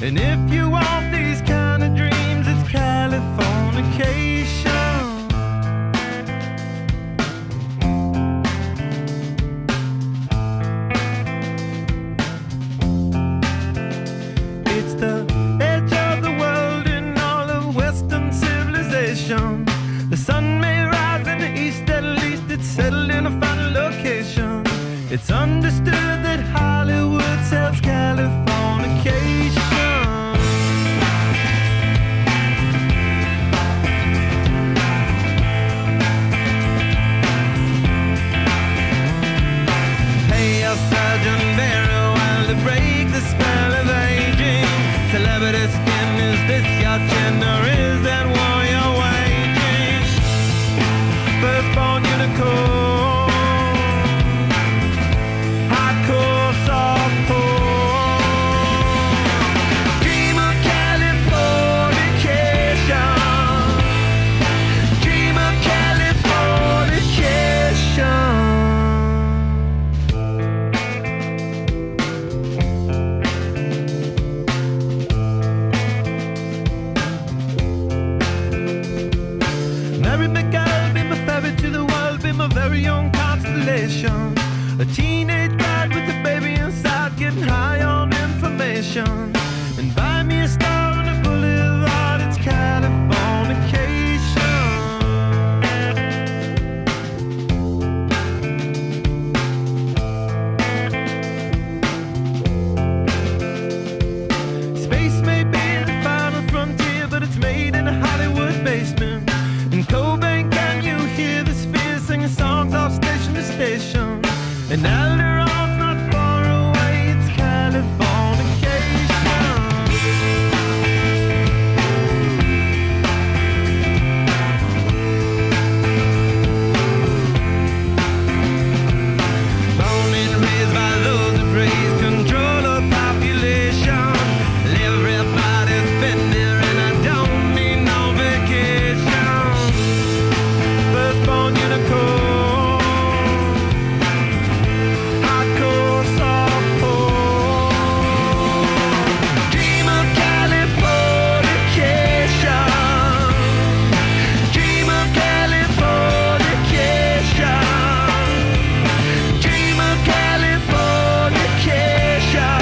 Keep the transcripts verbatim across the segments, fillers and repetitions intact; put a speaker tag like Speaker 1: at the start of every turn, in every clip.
Speaker 1: And if you want these kind of dreams, it's Californication. It's the edge of the world in all of Western civilization. The sun may rise in the east, at least it's settled in a final location. It's understood that Hollywood sells Californication. Pay your surgeon very well to break the spell of aging. Celebrity skin, is this your chin or is that war you're waging? Firstborn unicorn, hardcore softcore. Dream of Californication. Dream of Californication. Mary McGill, be my ferry to the world, be my very own constellation. A teenage bride with a baby inside, getting high on information. And buy me a star on a boulevard, it's Californication. Space may be the final frontier, but it's made in a Hollywood basement. In Cobain, can you hear the spheres singing songs off station to station? And Alderon's not far away, it's Californication. Born and raised by those who praise control of population. Everybody's been there and I don't need no vacation. Firstborn unicorn, hardcore softcore. Dream of Californication. Dream of Californication. Dream of Californication.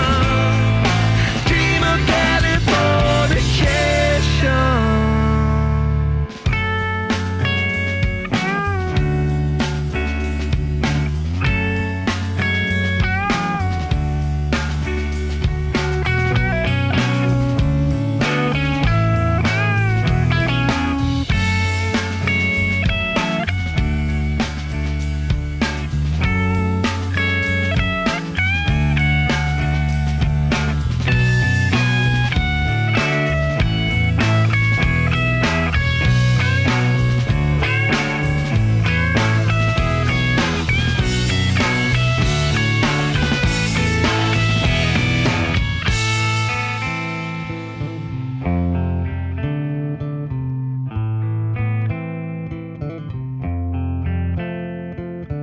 Speaker 1: Dream of Californication.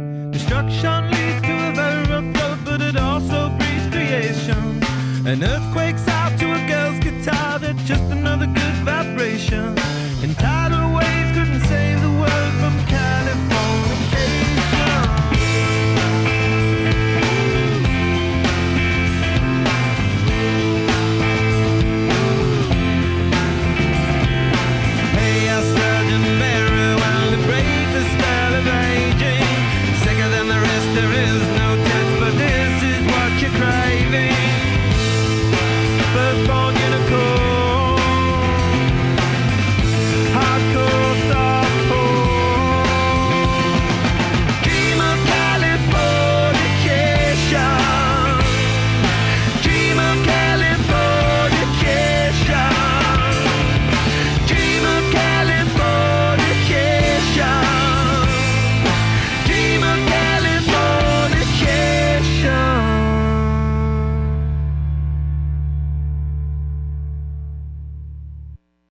Speaker 1: Destruction leads to a very rough road, but it also breeds creation. An earthquake